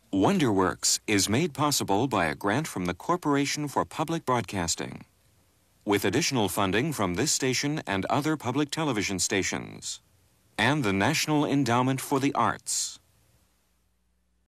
Wonderworks is made possible by a grant from the Corporation for Public Broadcasting, with additional funding from this station and other public television stations, and the National Endowment for the Arts.